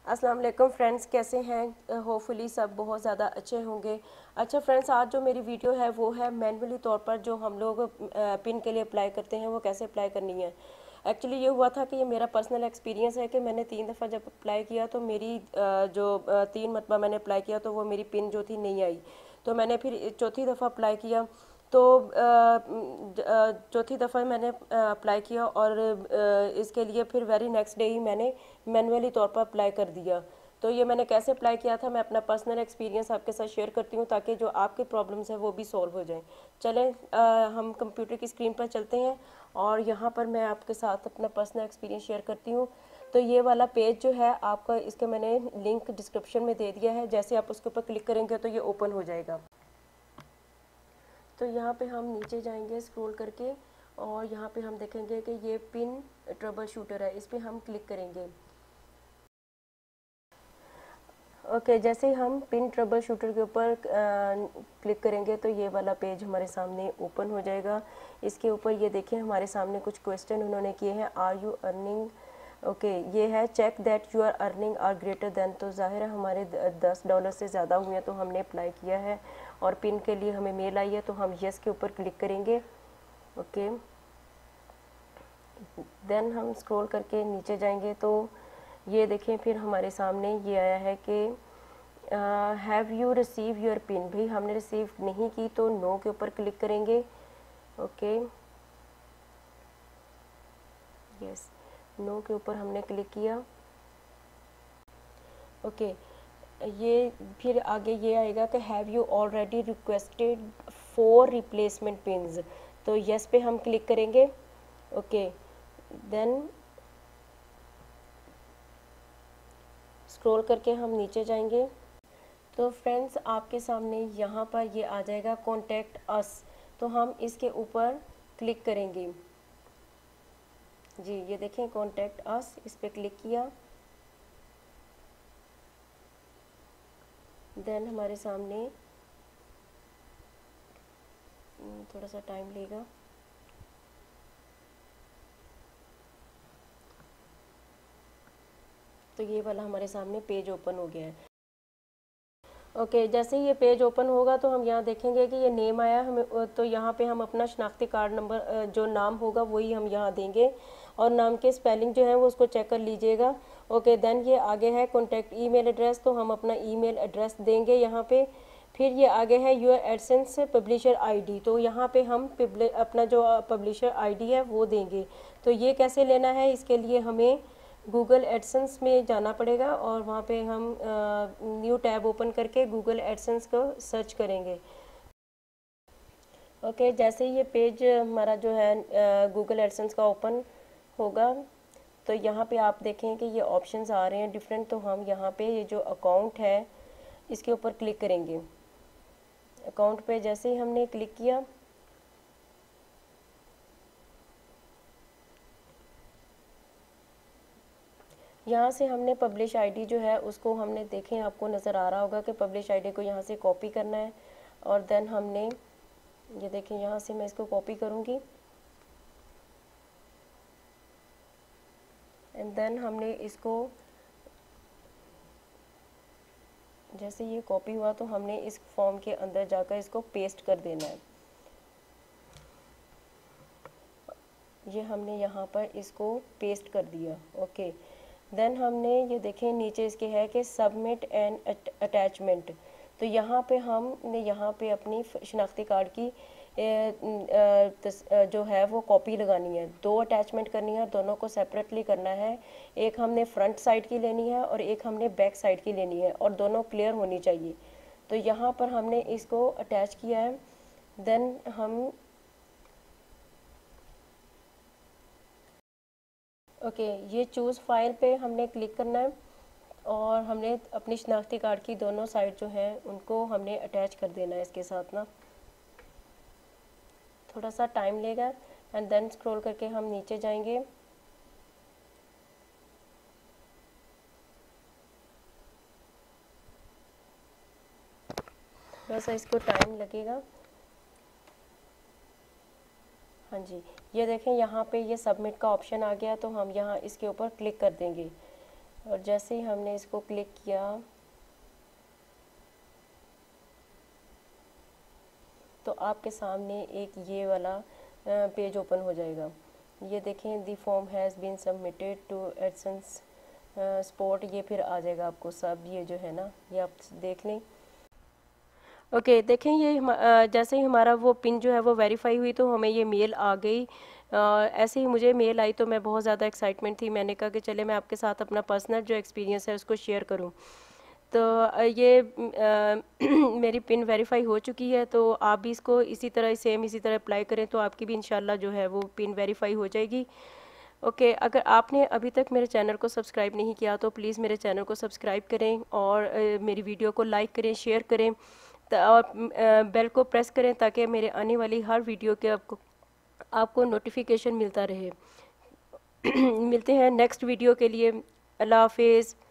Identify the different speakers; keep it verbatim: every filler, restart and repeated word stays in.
Speaker 1: अस्सलाम वालेकुम फ्रेंड्स, कैसे हैं? होपफुली सब बहुत ज़्यादा अच्छे होंगे। अच्छा फ्रेंड्स, आज जो मेरी वीडियो है वो है मैनुअली तौर पर जो हम लोग पिन के लिए अप्लाई करते हैं वो कैसे अप्लाई करनी है। एक्चुअली ये हुआ था कि ये मेरा पर्सनल एक्सपीरियंस है कि मैंने तीन दफ़ा जब अप्लाई किया तो मेरी जो तीन मरतबा मैंने अप्लाई किया तो वो मेरी पिन जो थी नहीं आई। तो मैंने फिर चौथी दफ़ा अप्लाई किया तो चौथी दफ़ा मैंने अप्लाई किया और इसके लिए फिर वेरी नेक्स्ट डे ही मैंने मैनुअली तौर पर अप्लाई कर दिया। तो ये मैंने कैसे अप्लाई किया था, मैं अपना पर्सनल एक्सपीरियंस आपके साथ शेयर करती हूँ ताकि जो आपके प्रॉब्लम्स हैं वो भी सॉल्व हो जाएं। चलें हम कंप्यूटर की स्क्रीन पर चलते हैं और यहाँ पर मैं आपके साथ अपना पर्सनल एक्सपीरियंस शेयर करती हूँ। तो ये वाला पेज जो है आपका, इसके मैंने लिंक डिस्क्रिप्शन में दे दिया है। जैसे आप उसके ऊपर क्लिक करेंगे तो ये ओपन हो जाएगा। तो यहाँ पे हम नीचे जाएंगे स्क्रॉल करके और यहाँ पे हम देखेंगे कि ये पिन ट्रबल शूटर है, इस पर हम क्लिक करेंगे। ओके okay, जैसे ही हम पिन ट्रबल शूटर के ऊपर क्लिक करेंगे तो ये वाला पेज हमारे सामने ओपन हो जाएगा। इसके ऊपर ये देखिए हमारे सामने कुछ क्वेश्चन उन्होंने किए हैं। आर यू अर्निंग, ओके ये है check that you are earning are greater than. तो जाहिर है हमारे दस डॉलर से ज़्यादा हुए हैं तो हमने अप्लाई किया है और पिन के लिए हमें मेल आई है तो हम यस के ऊपर क्लिक करेंगे। ओके देन हम स्क्रॉल करके नीचे जाएंगे तो ये देखें फिर हमारे सामने ये आया है कि have you receive your pin. भी हमने रिसीव नहीं की तो नो के ऊपर क्लिक करेंगे। ओके यस, नो के ऊपर हमने क्लिक किया। ओके okay, ये फिर आगे ये आएगा कि have you already requested for replacement pins. तो यस पे हम क्लिक करेंगे। ओके देन स्क्रॉल करके हम नीचे जाएंगे तो फ्रेंड्स आपके सामने यहाँ पर ये आ जाएगा कॉन्टैक्ट अस। तो हम इसके ऊपर क्लिक करेंगे। जी ये देखें कॉन्टैक्ट अस, इस पर क्लिक किया। देन हमारे सामने थोड़ा सा टाइम लेगा। तो ये वाला हमारे सामने पेज ओपन हो गया है। ओके okay, जैसे ही ये पेज ओपन होगा तो हम यहाँ देखेंगे कि ये नेम आया हमें। तो यहाँ पे हम अपना शनाख्ती कार्ड नंबर जो नाम होगा वही हम यहाँ देंगे और नाम के स्पेलिंग जो है वो उसको चेक कर लीजिएगा। ओके देन ये आगे है कॉन्टैक्ट ईमेल एड्रेस, तो हम अपना ईमेल एड्रेस देंगे यहाँ पे। फिर ये आगे है योर एडसेंस पब्लिशर आईडी, तो यहाँ पे हम अपना जो पब्लिशर आईडी है वो देंगे। तो ये कैसे लेना है, इसके लिए हमें गूगल एडसेंस में जाना पड़ेगा और वहाँ पे हम न्यू टैब ओपन करके गूगल एडसेंस को सर्च करेंगे। ओके okay, जैसे ये पेज हमारा जो है गूगल एडसेंस का ओपन होगा तो यहाँ पे आप देखें कि ये ऑप्शंस आ रहे हैं डिफरेंट। तो हम यहाँ पे ये जो अकाउंट है इसके ऊपर क्लिक करेंगे। अकाउंट पे जैसे ही हमने क्लिक किया यहाँ से हमने पब्लिश आईडी जो है उसको हमने देखें, आपको नज़र आ रहा होगा कि पब्लिश आईडी को यहाँ से कॉपी करना है और देन हमने ये देखें यहाँ से मैं इसको कॉपी करूँगी एंड देन हमने इसको जैसे ये कॉपी हुआ तो हमने इस फॉर्म के अंदर जाकर इसको पेस्ट कर देना है। ये हमने यहाँ पर इसको पेस्ट कर दिया। ओके देन हमने ये देखें नीचे इसके है कि सबमिट एंड अटैचमेंट। तो यहाँ पे हमने यहाँ पे अपनी शनाख्ती कार्ड की जो है वो कॉपी लगानी है। दो अटैचमेंट करनी है, दोनों को सेपरेटली करना है। एक हमने फ्रंट साइड की लेनी है और एक हमने बैक साइड की लेनी है और दोनों क्लियर होनी चाहिए। तो यहाँ पर हमने इसको अटैच किया है। देन हम ओके okay, ये चूज़ फाइल पे हमने क्लिक करना है और हमने अपनी शनाख्ती कार्ड की दोनों साइड जो है उनको हमने अटैच कर देना है इसके साथ ना। थोड़ा सा टाइम लेगा एंड देन स्क्रॉल करके हम नीचे जाएंगे। थोड़ा सा इसको टाइम लगेगा। हाँ जी ये देखें यहाँ पे ये सबमिट का ऑप्शन आ गया तो हम यहाँ इसके ऊपर क्लिक कर देंगे। और जैसे ही हमने इसको क्लिक किया तो आपके सामने एक ये वाला पेज ओपन हो जाएगा। ये देखें, the form has been submitted to AdSense spot, ये फिर आ जाएगा आपको सब, ये जो है ना, ये आप देख लें। ओके okay, देखें ये हम, जैसे ही हमारा वो पिन जो है वो वेरीफाई हुई तो हमें ये मेल आ गई। आ, ऐसे ही मुझे मेल आई तो मैं बहुत ज़्यादा एक्साइटमेंट थी, मैंने कहा कि चले मैं आपके साथ अपना पर्सनल जो एक्सपीरियंस है उसको शेयर करूं। तो ये आ, मेरी पिन वेरीफाई हो चुकी है, तो आप भी इसको इसी तरह सेम इसी तरह अप्लाई करें तो आपकी भी इंशाल्लाह जो है वो पिन वेरीफाई हो जाएगी। ओके okay, अगर आपने अभी तक मेरे चैनल को सब्सक्राइब नहीं किया तो प्लीज़ मेरे चैनल को सब्सक्राइब करें और आ, मेरी वीडियो को लाइक करें, शेयर करें और बेल को प्रेस करें ताकि मेरे आने वाली हर वीडियो के आपको आपको नोटिफिकेशन मिलता रहे। मिलते हैं नेक्स्ट वीडियो के लिए। अल्लाह हाफिज़।